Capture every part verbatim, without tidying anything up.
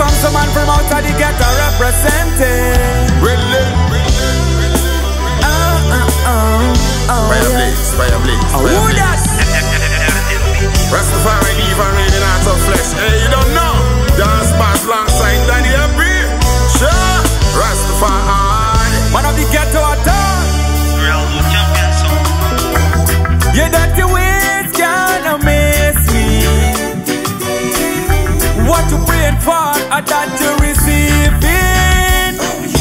come some man from outside the ghetto representing. Really? Uh, uh, uh, oh, Fire yeah. blaze, fire blaze, Oh, fire who blaze. that? Rastafari leave and rain in heart of flesh. Hey, you don't know. Dance pass alongside Danny M P. Sure. Rastafari. One of the ghetto attack. Real champion song. You dirty ways can't amaze me. What you praying for, I that you receiving.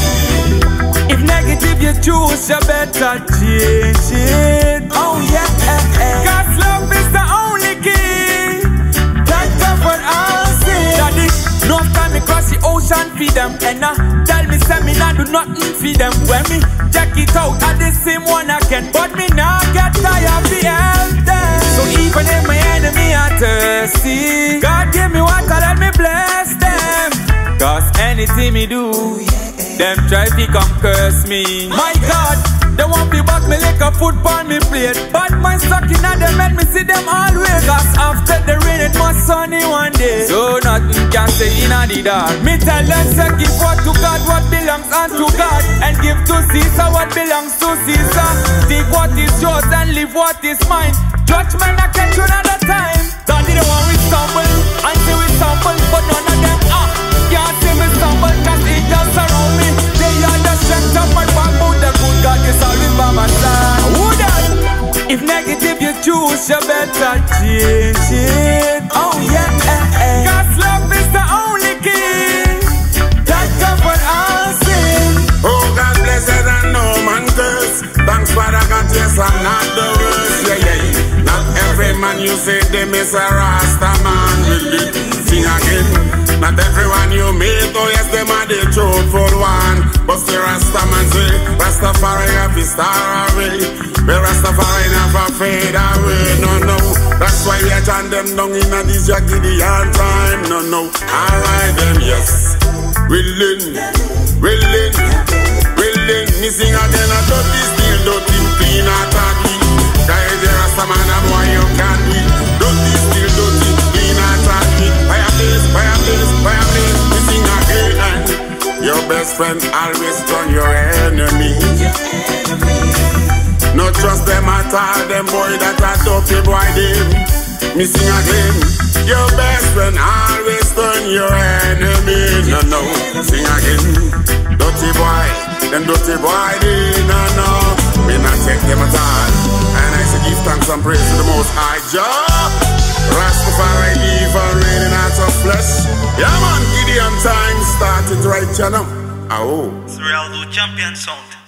If negative you choose, you better change it. Oh yeah, cause love is the only key that comfort all sin. Daddy, no time me cross the ocean feed them. And uh, tell me say me nah do nothing feed them. When me check it out, I the same one I can. But me nah get tired of help them. So even if my enemy are thirsty, God give me water, let me bless them. Cause anything me do, them try to come curse me. My God, they want me back me like a foot on me plate. But my stuck in and them let me see them always. Cause after the rain it must sunny one day. So nothing can stay in the dark. Me tell them say give what to God what belongs unto God, and give to Caesar what belongs to Caesar. Take what is yours and leave what is mine. Judgment I catch you another time. Don't the one we stumble and say we stumble, but none of them ah can't see me stumble. Cause angels surround me. They are the strength of my backbone. The good God is always by my side. Who that? If negative you choose, you better change it. Oh yeah, eh, eh. Cause love is the only key that covers all sin. Oh, God bless it and no man curse. Thanks Father God, yes I'm not the worst. Yeah, yeah, yeah. Not every man you say them is a Rasta man. Really, sing again. Not everyone you meet, oh yes, them are the truthful one. But the Rasta man say, Rastafari have his star away. The Rastafari never fade away, no, no. That's why we are chant them down in a this Gideon time, no, no. Alright them, yes. Willing, willing, willing. Missing again, I don't be still, don't be clean, I can't be. Guys, the Rasta man, a boy you can't be. Don't be still, don't be clean, I can't be. Fire place, fire place, fire place. Missing again. Your best friend always turn your enemy. No trust them at all, them boy that are dopey boy them. Missing again. Your best friend always turn your enemy. No, no, sing again. Dirty boy, them dirty boy they no, no. We not take them at all. And I say give thanks and praise to the Most High Jah. Rastafari leave and rain in hearts of flesh. Yeah man, Gideon time started right channel. Oh. It's Real champion sound.